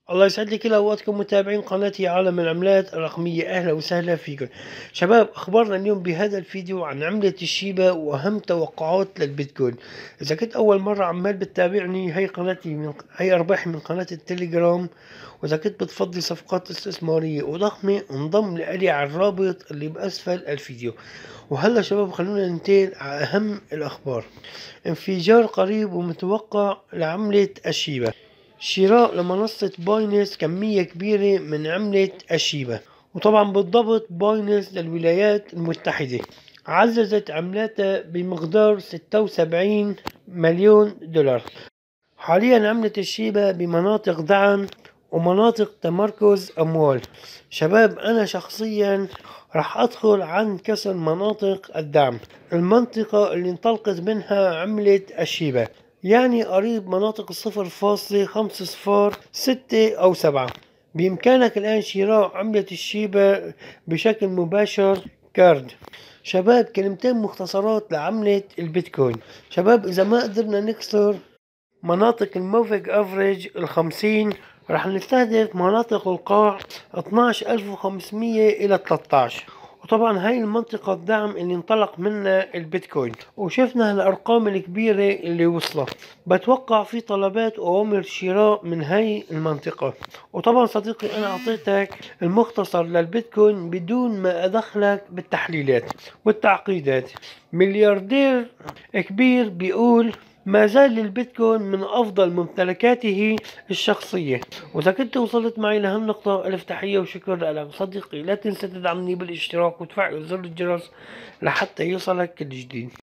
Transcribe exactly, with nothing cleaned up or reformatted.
الله يسعد لي كل اوقاتكم متابعين قناتي عالم العملات الرقمية. اهلا وسهلا فيكم شباب. اخبارنا اليوم بهذا الفيديو عن عملة الشيبا واهم توقعات للبيتكوين. اذا كنت اول مرة عمال بتتابعني، هي قناتي من هي ارباحي من قناة التليجرام. واذا كنت بتفضي صفقات استثمارية وضخمة، انضم لي على الرابط اللي باسفل الفيديو. وهلا شباب، خلونا ننتقل على اهم الاخبار. انفجار قريب ومتوقع لعملة الشيبا. شراء لمنصة بايننس كمية كبيرة من عملة الشيبا. وطبعا بالضبط بايننس للولايات المتحدة عززت عملاتها بمقدار ستة وسبعين مليون دولار. حاليا عملة الشيبا بمناطق دعم ومناطق تمركز أموال. شباب، أنا شخصيا راح أدخل عن كسر مناطق الدعم، المنطقة اللي انطلقت منها عملة الشيبا، يعني قريب مناطق الصفر فاصلة خمسة صفر ستة أو سبعة. بإمكانك الآن شراء عملة الشيبا بشكل مباشر كارد. شباب، كلمتين مختصرات لعملة البيتكوين. شباب، إذا ما قدرنا نكسر مناطق الموفيج افريج الخمسين، راح نستهدف مناطق القاع اثناش الف وخمسمية الى تلتاش. وطبعا هاي المنطقة الدعم اللي انطلق منها البيتكوين، وشفنا الارقام الكبيرة اللي وصلت. بتوقع في طلبات واوامر شراء من هاي المنطقة. وطبعا صديقي، انا اعطيتك المختصر للبيتكوين بدون ما ادخلك بالتحليلات والتعقيدات. ملياردير كبير بيقول ما زال البيتكوين من أفضل ممتلكاته الشخصية. وإذا كنت وصلت معي لهالنقطة، ألف تحية وشكر لك صديقي. لا تنسى تدعمني بالاشتراك وتفعل زر الجرس لحتى يوصلك كل جديد.